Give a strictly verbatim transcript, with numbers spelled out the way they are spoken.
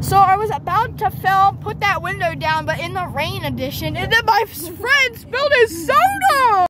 So I was about to film, put that window down, but in the rain edition, and then my friend spilled his soda!